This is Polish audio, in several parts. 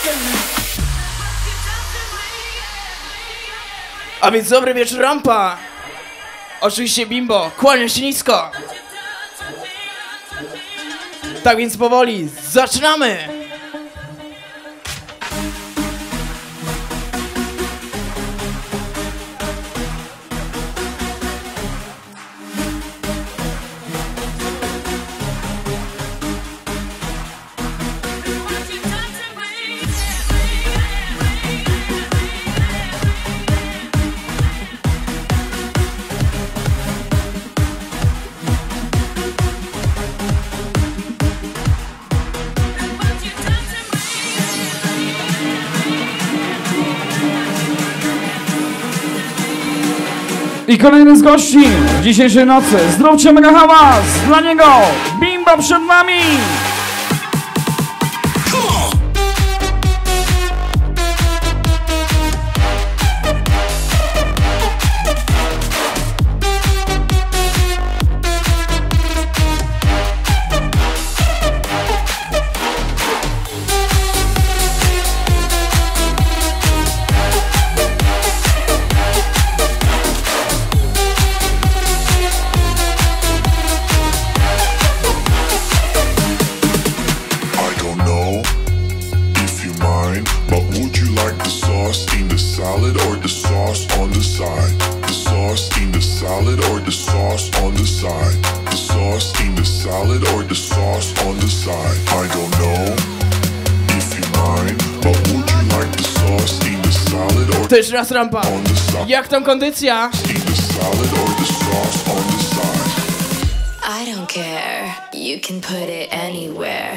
A więc dobry wieczór, rampa. Oczywiście Bimbo, kłaniam się nisko. Tak więc powoli, zaczynamy! I kolejny z gości dzisiejszej nocy. Zróbcie mega hałas dla niego. Bimbo przed nami. To jeszcze raz rampa. Jak tam kondycja? I don't care. You can put it anywhere.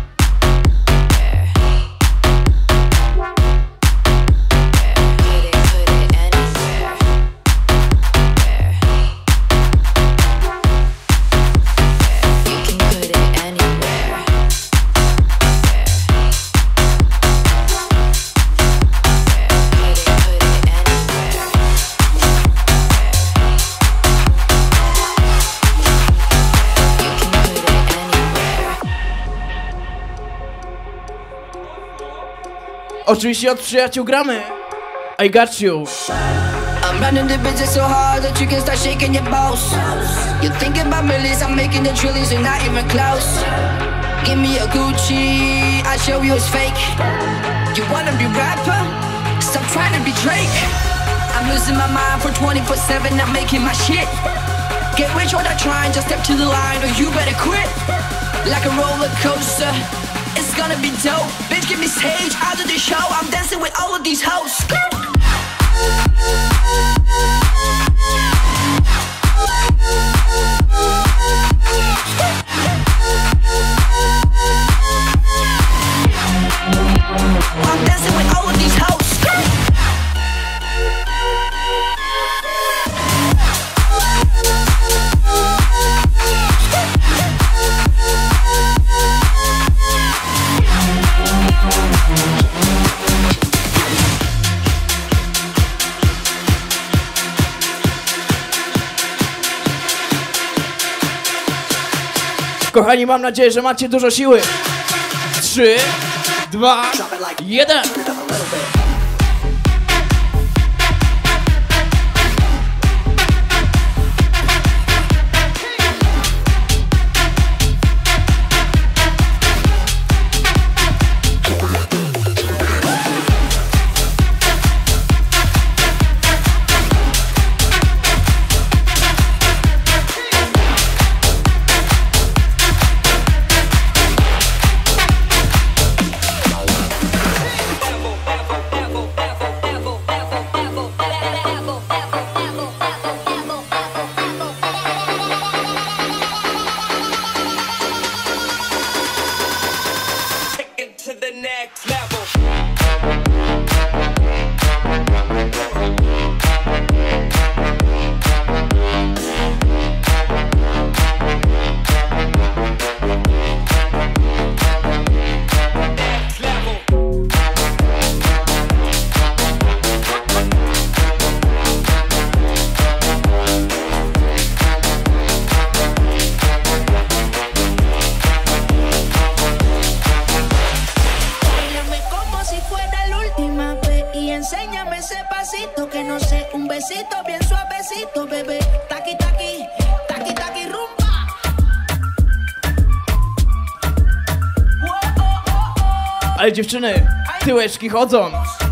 Oczywiście od przyjaciół gramy. I got you. I'm running the business so hard that you can start shaking your balls. You're thinking about millions, I'm making the trillions, you're not even close. Give me a Gucci, I show you it's fake. You wanna be rapper? Stop trying to be Drake. I'm losing my mind for 24/7, I'm making my shit. Get rich or not trying, just step to the line or you better quit. Like a roller coaster, it's gonna be dope. Bitch, give me stage, I'll do the show. I'm dancing with all of these hoes. I'm dancing with all of these hoes. Kochani, mam nadzieję, że macie dużo siły. 3, 2, 1. enséñame ese pasito que no sé, un besito bien suavecito, bebé. Taqui, taqui, taqui, taqui, rumba. Ale dziewczyny, tyłeczki chodzą.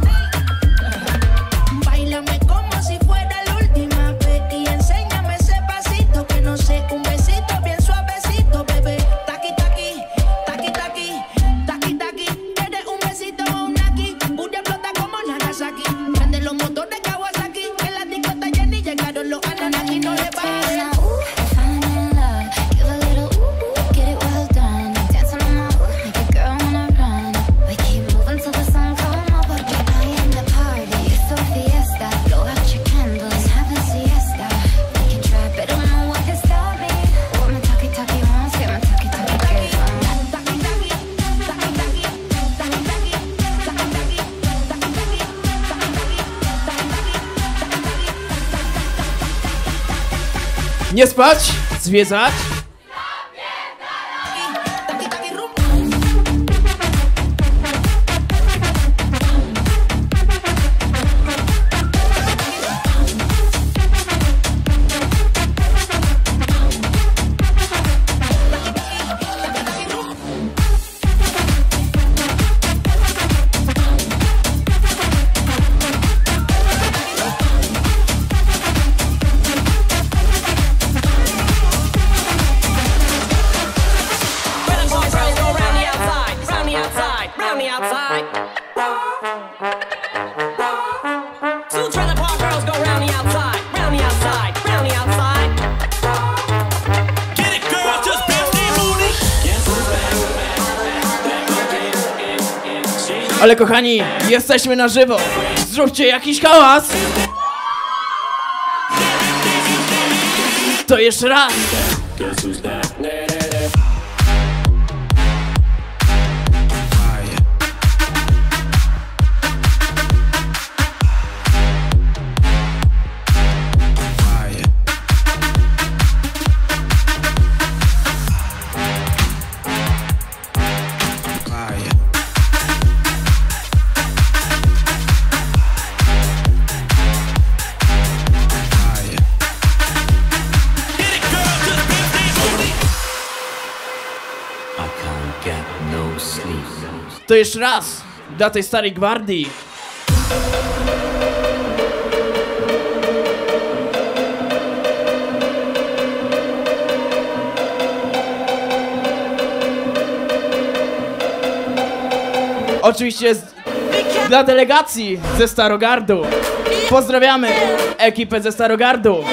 Bailame como si fuera la última vez y enséñame ese pasito que no sé, un besito bien suavecito, bebé. Taqui, taqui, taqui, taqui, taqui, taqui. ¿Quieres un besito o un aquí? Una explota como Nagasaki. Prende los motores Kawasaki. En la disco está llena y llegaron los Ananaki. No le bajes. Nie spać, zwiedzać. Ale kochani, jesteśmy na żywo. Zróbcie jakiś hałas. To jeszcze raz. To jeszcze raz dla tej starej gwardii. Oczywiście dla delegacji ze Starogardu. Pozdrawiamy ekipę ze Starogardu.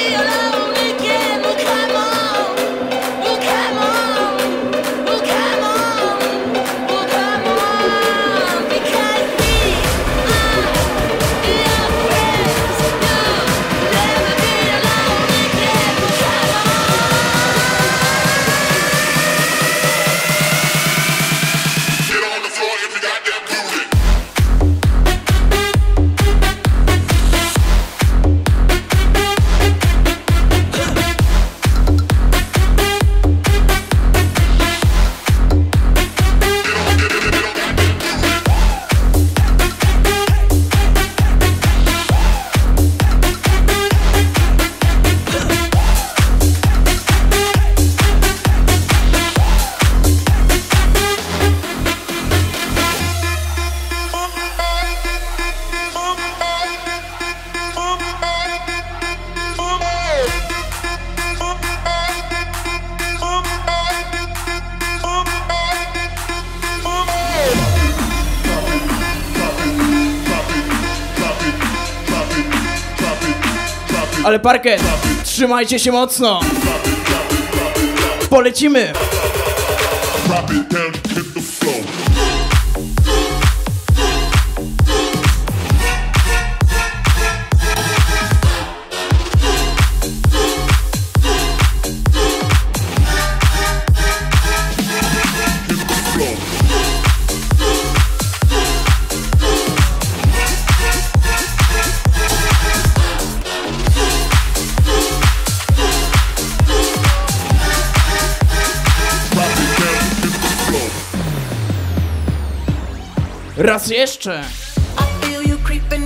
Ale parkiet, trzymajcie się mocno. Polecimy. Raz jeszcze. I feel you creeping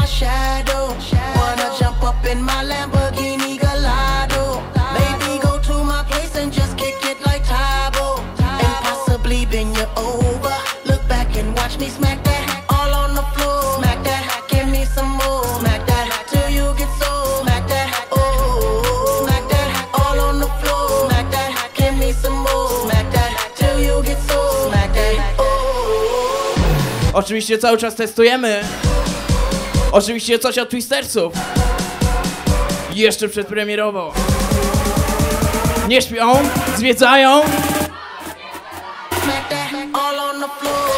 shadow. Wanna jump up in my Lamborghini Gallardo. Maybe go to my place and just kick it like Tybo. And possibly bend you over. Look back and watch me smack that all on the floor. Smack that, give me some more. Smack that till you get so. Smack that, oh. Smack that all on the floor. Smack that, give me some more. Smack that till you get so. Smack that, oh. Oczywiście cały czas testujemy. Oczywiście coś od Twistersów. Jeszcze przedpremierowo. Nie śpią, zwiedzają. Smack that all on the floor.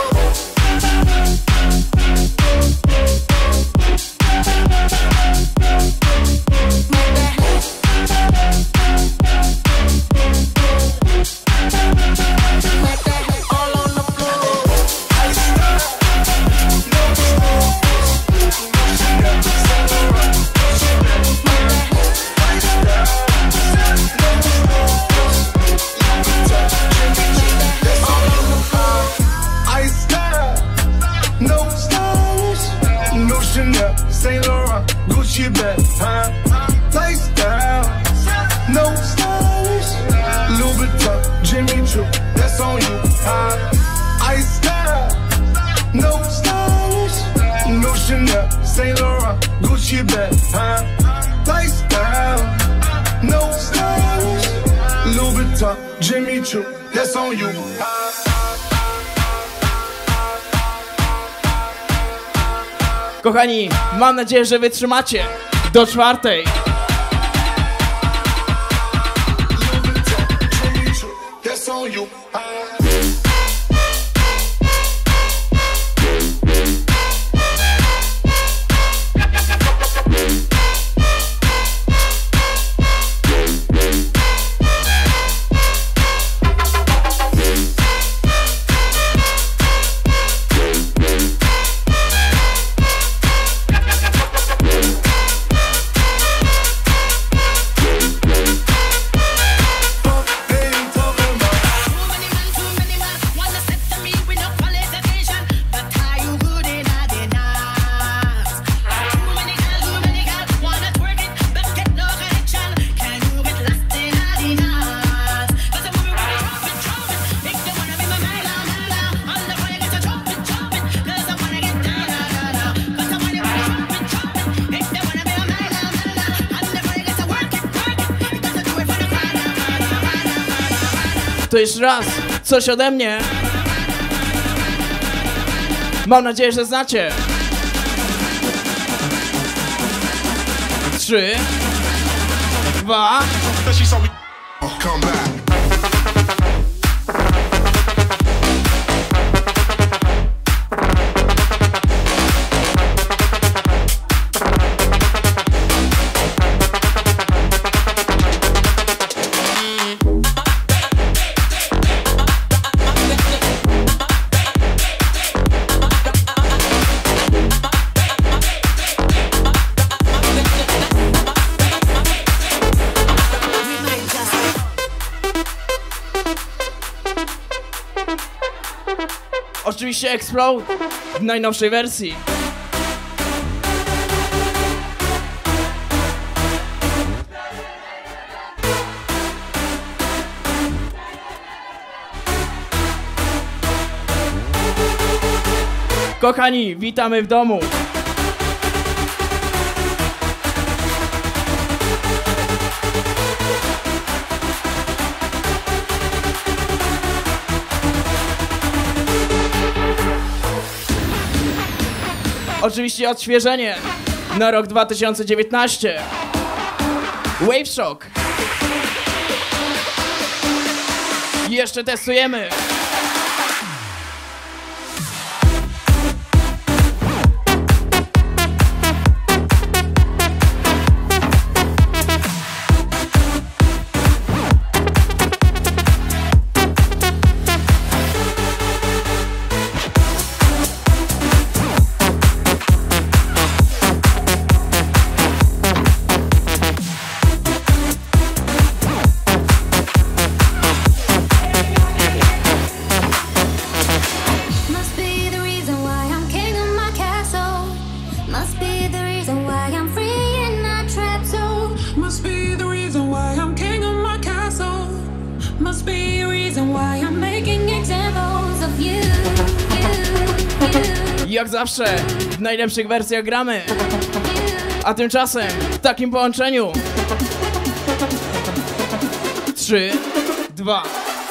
Saint Laurent, Gucci bag, huh? Lifestyle, no stylish. Louis Vuitton, Jimmy Choo, that's on you, huh? Ice style, no stylish. No Chanel, Saint Laurent, Gucci bag, huh? Lifestyle, no stylish. Louis Vuitton, Jimmy Choo, that's on you, huh? Kochani, mam nadzieję, że wytrzymacie do 4:00. To jeszcze raz, coś ode mnie. Mam nadzieję, że znacie. 3, 2. Oczywiście Explode w najnowszej wersji. Kochani, witamy w domu. Oczywiście odświeżenie na rok 2019. Wave Shock. Jeszcze testujemy. Jak zawsze w najlepszych wersjach gramy. A tymczasem w takim połączeniu 3, 2.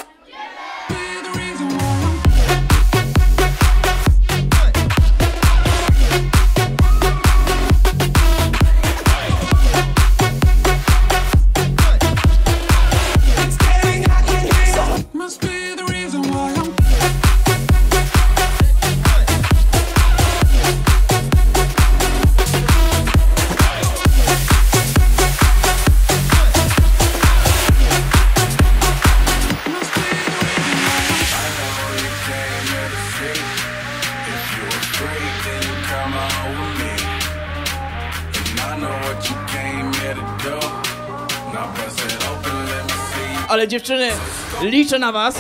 Ale dziewczyny, liczę na was.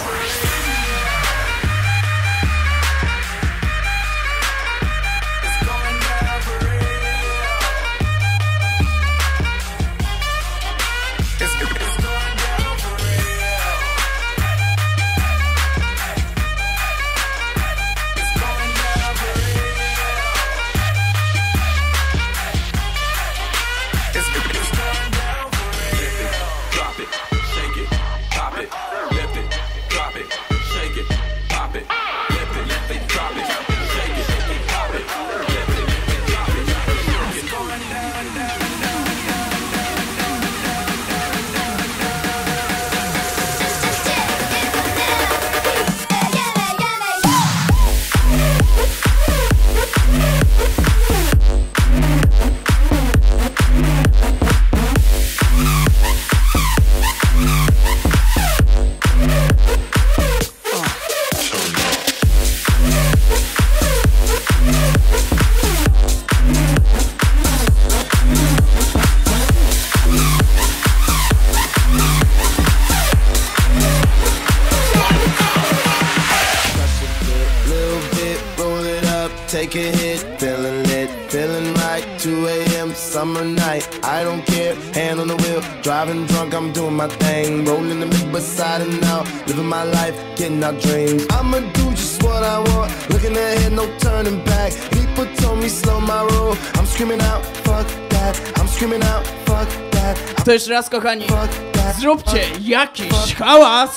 Take a hit, feeling lit, feeling right. 2 a.m. summer night, I don't care. Hand on the wheel, driving drunk, I'm doing my thing. Rolling the mid beside and out, living my life, getting our dreams. I'ma do just what I want, looking ahead, no turning back. People told me slow my roll, I'm screaming out, fuck that. I'm screaming out, fuck that. To jeszcze raz, kochani, zróbcie jakiś hałas.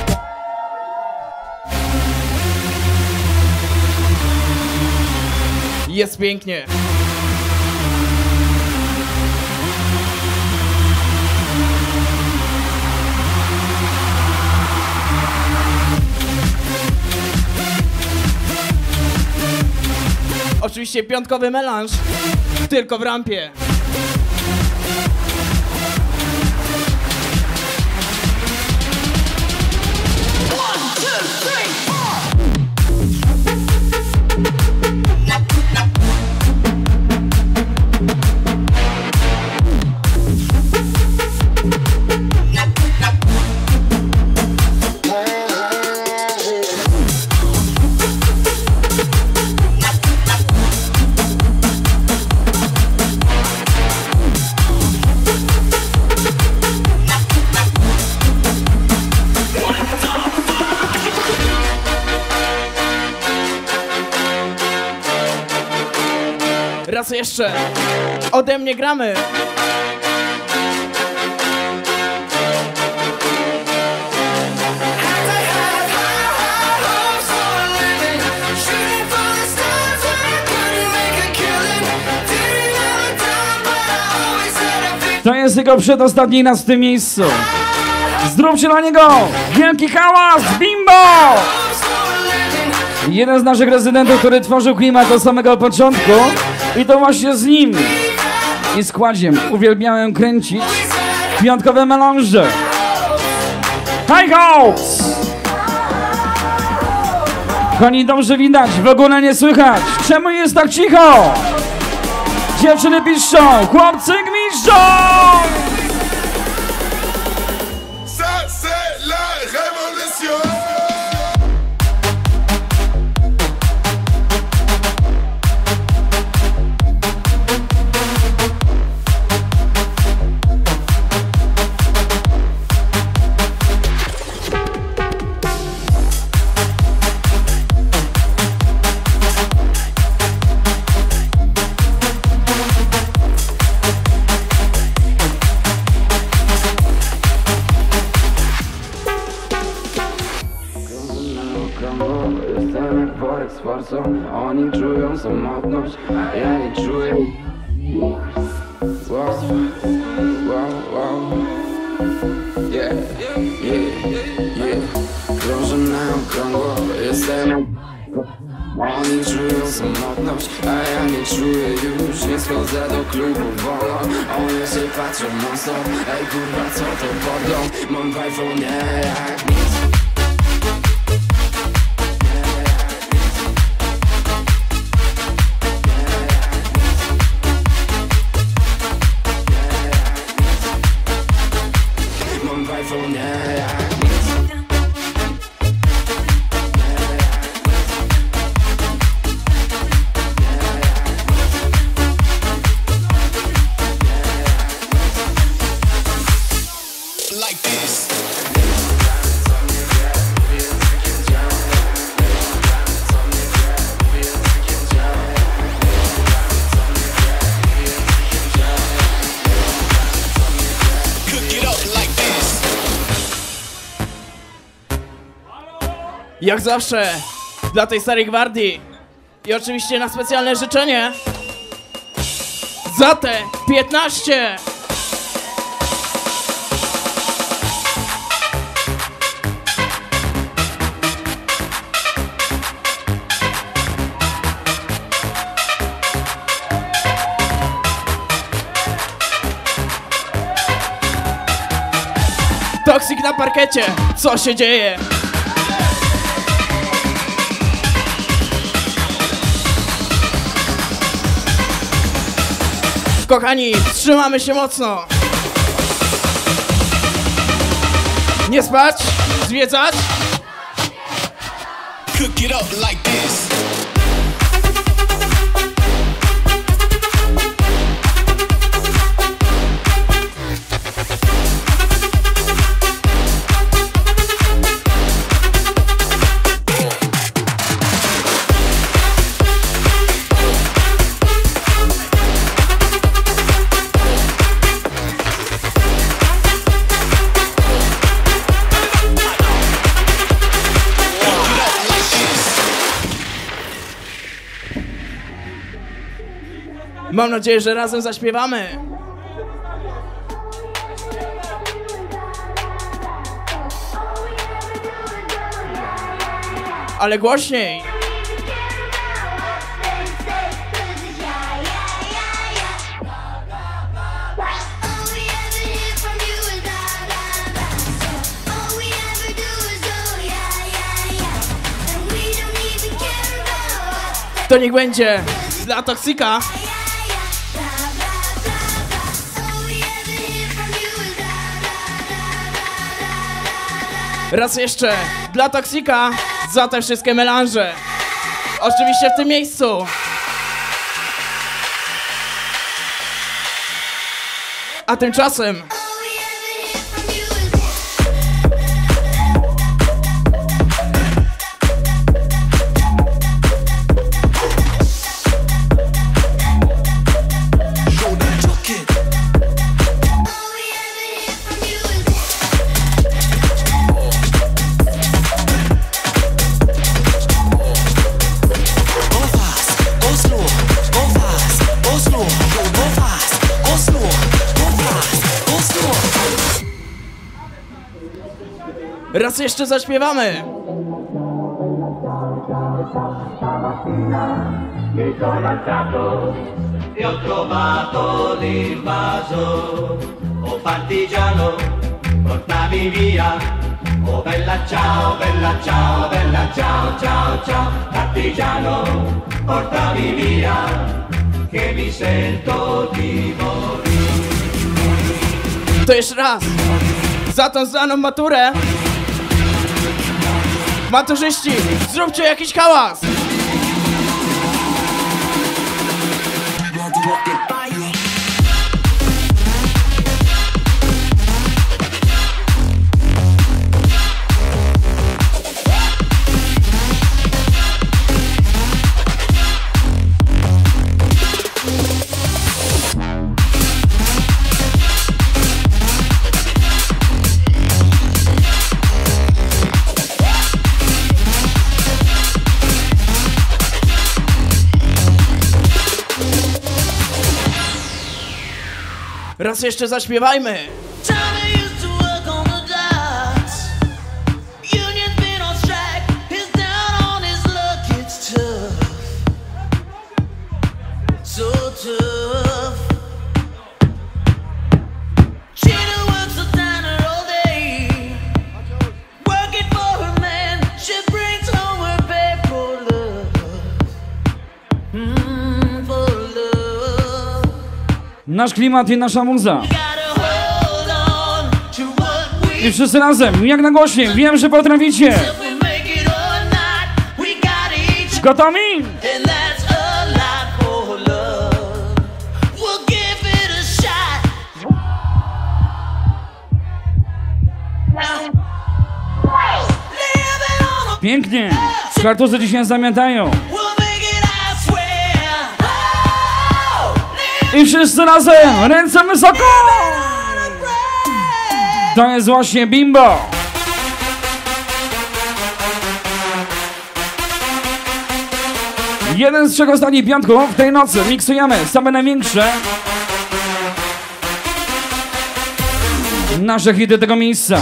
Jest pięknie. Oczywiście piątkowy melanż, tylko w rampie. Raz jeszcze ode mnie gramy. To jest jego przedostatni nas w tym miejscu. Zróbcie dla niego wielki hałas, Bimbo! Jeden z naszych rezydentów, który tworzył klimat od samego początku. I to właśnie z nim i składziem uwielbiałem kręcić piątkowe melanże. High Hopes! Kochani, dobrze widać, w ogóle nie słychać. Czemu jest tak cicho? Dziewczyny piszczą, chłopcy gmiszczą! z forsą. Oni czują samotność, a ja nie czuję. Wow, wow. Yeah. Krążę na okrągło, jestem. Oni czują samotność, a ja nie czuję już. Nie schodzę do klubu wolno, oni się patrzą mocno. Ej kurwa, co to podgląd? Mam w iPhone'ie jak nic. Mam w iPhone'ie jak nic. Jak zawsze dla tej starej gwardii i oczywiście na specjalne życzenie za te 15. Toksik na parkecie, co się dzieje? Kochani, trzymamy się mocno. Nie spać, zwiedzać. Cook it up like this. Mam nadzieję, że razem zaśpiewamy. Ale głośniej. To niech będzie dla Toksika. Raz jeszcze dla Toksika za te wszystkie melanże. Oczywiście w tym miejscu. A tymczasem raz jeszcze zaśpiewamy. E ho trovato l'invaso, oh partigiano, portami via. Oh bella ciao, bella ciao, bella ciao, ciao, ciao. Partigiano, portami via, che mi sento di morire. To jeszcze raz. Za tą znaną maturę. Maturzyści, zróbcie jakiś hałas. Raz jeszcze zaśpiewajmy. Nasz klimat i nasza muza. I wszyscy razem, jak nagłośniej, wiem, że potraficie. Gotowi? Pięknie. Kartusy dzisiaj zamiatają. I wszyscy razem, ręce wysoko! To jest właśnie Bimbo. Jeden z 3 ostatnich piątków w tej nocy miksujemy same największe nasze hity tego miejsca.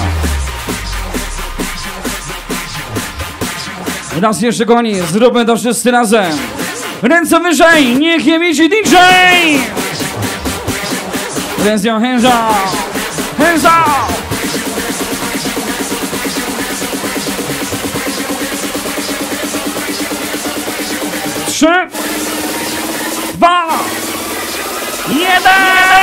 Raz jeszcze koni, zróbmy to wszyscy razem. Ręce wyżej, niech je widzi DJ! Raise your hands up! Hands up! Trzy, 2, 1!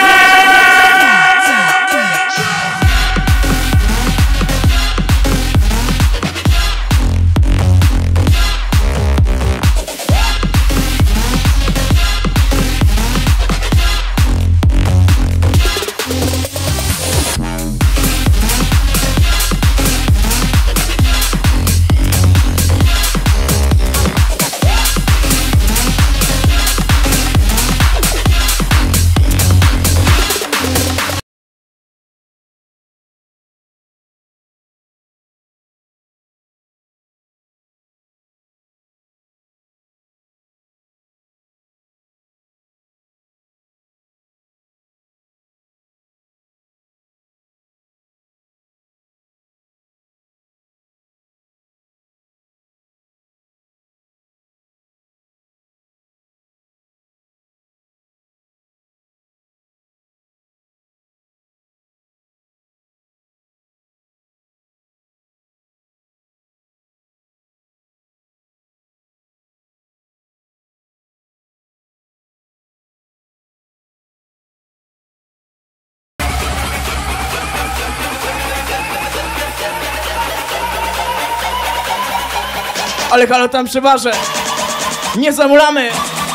Ale halo tam przeważę. Nie zamulamy.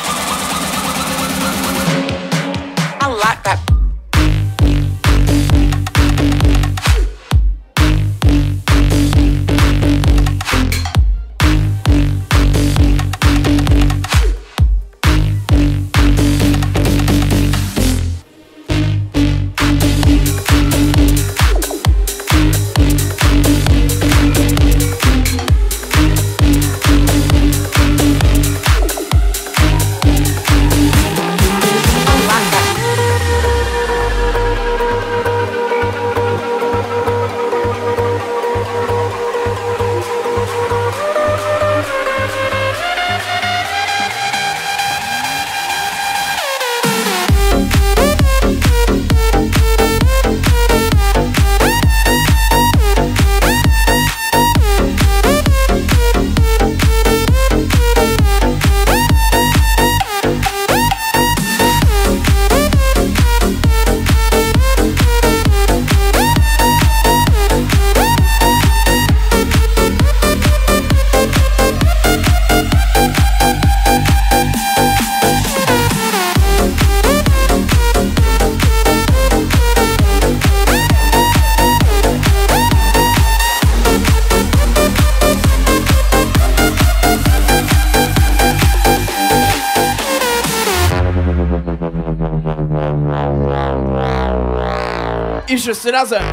I wszyscy razem.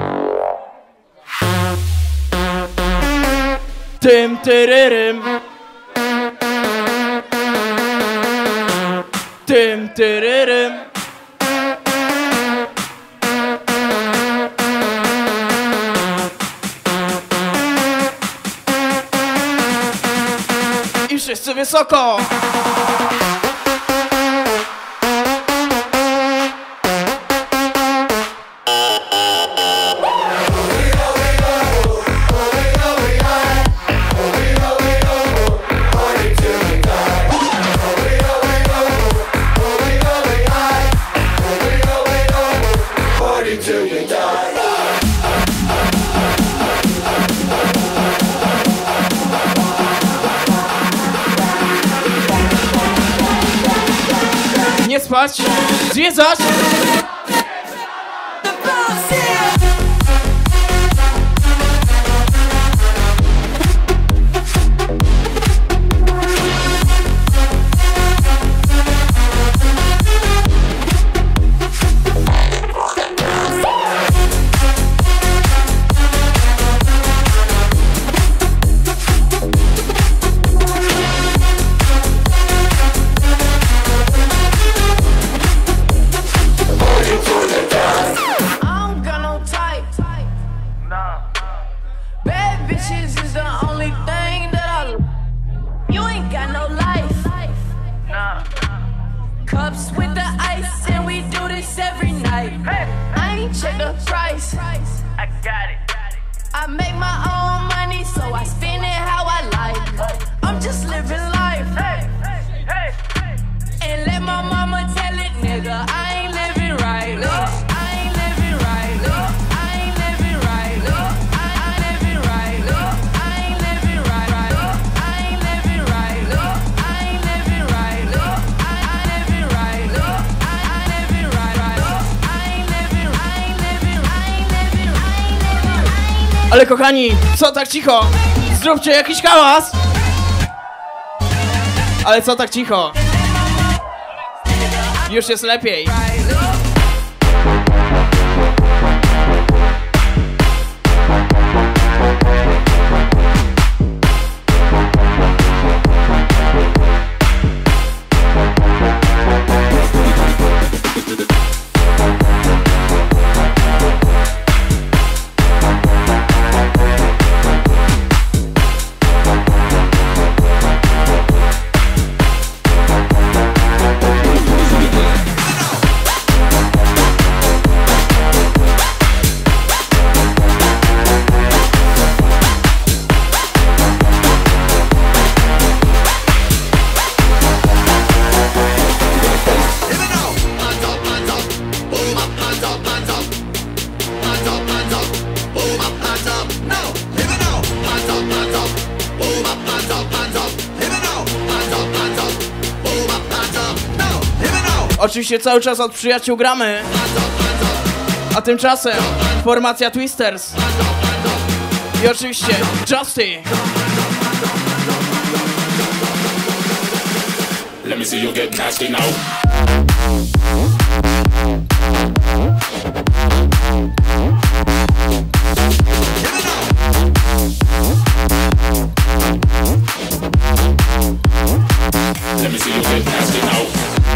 Tym tyryrym. Tym tyryrym. Wszyscy wysoko! Nie spać, zwiedzać! Ale kochani, co tak cicho? Zróbcie jakiś hałas! Ale co tak cicho? Już jest lepiej. Oczywiście cały czas od przyjaciół gramy. A tymczasem formacja Twisters. I oczywiście Justy. Let me see you get nasty now. Let me see you get nasty now.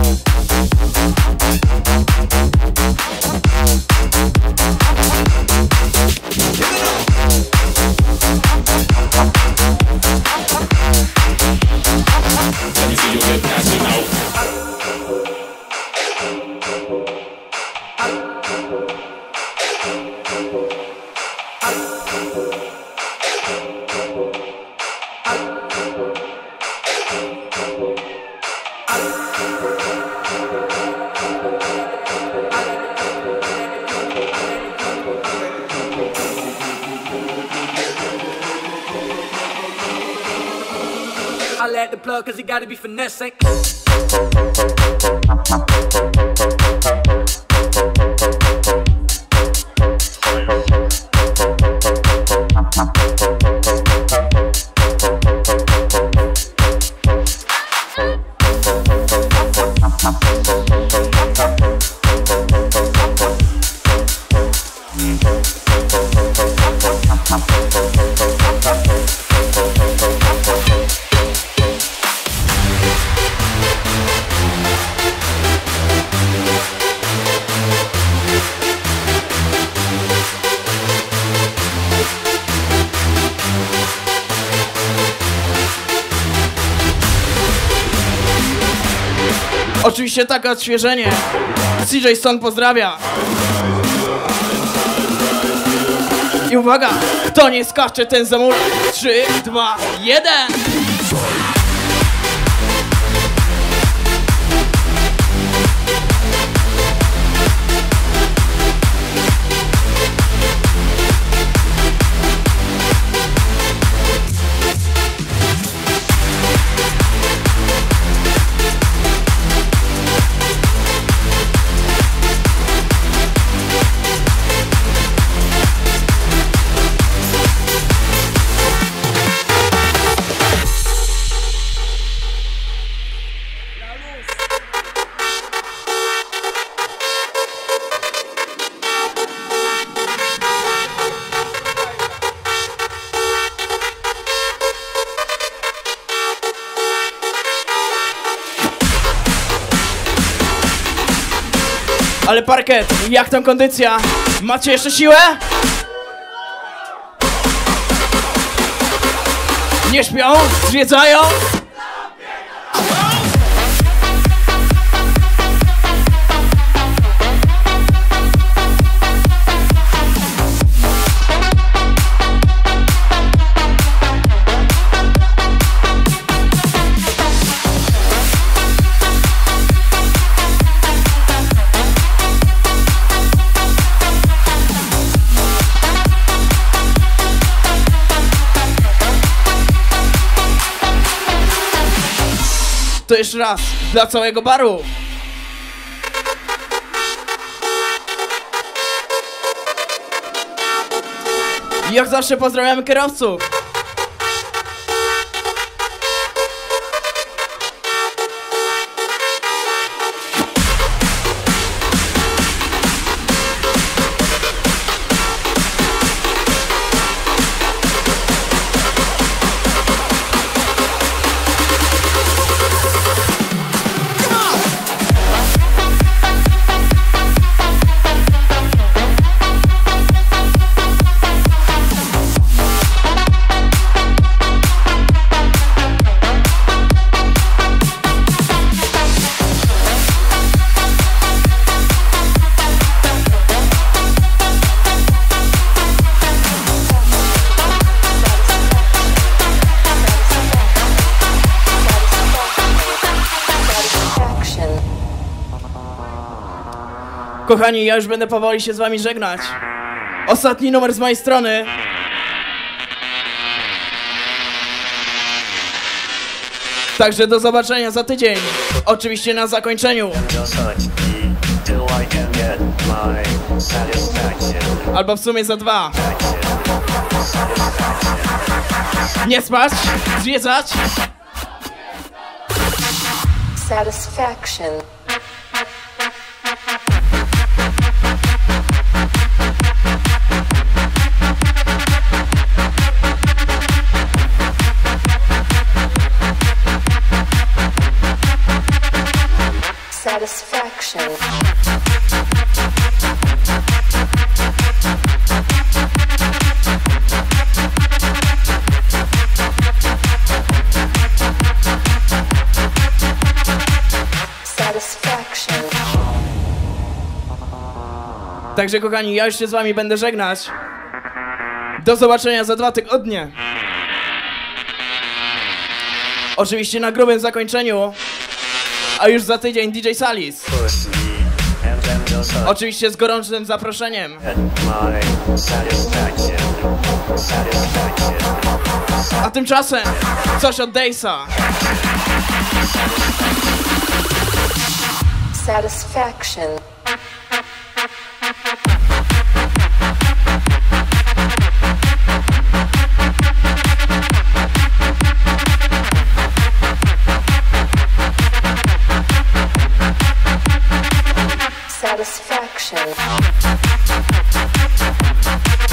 Let me see you get nasty now. I let the plug cause he gotta be finessing. Oczywiście takie odświeżenie. CJ Stone pozdrawia. I uwaga, kto nie skacze, ten zamówi. 3, 2, 1. Ale parkiet, jak tam kondycja? Macie jeszcze siłę? Nie śpią? Zwiedzają? To jeszcze raz, dla całego baru. Jak zawsze pozdrawiamy kierowców. Kochani, ja już będę powoli się z wami żegnać. Ostatni numer z mojej strony. Także do zobaczenia za tydzień. Oczywiście na zakończeniu. Albo w sumie za 2. Nie spać, zwiedzać. Satisfaction. Satisfaction. Satisfaction. Także kochani, ja już się z wami będę żegnać. Do zobaczenia za 2 tygodnie. Oczywiście na grubym zakończeniu. A już za tydzień DJ Salis. Oczywiście z gorącym zaproszeniem. A tymczasem coś od Dejsa. Satisfaction. Satisfaction.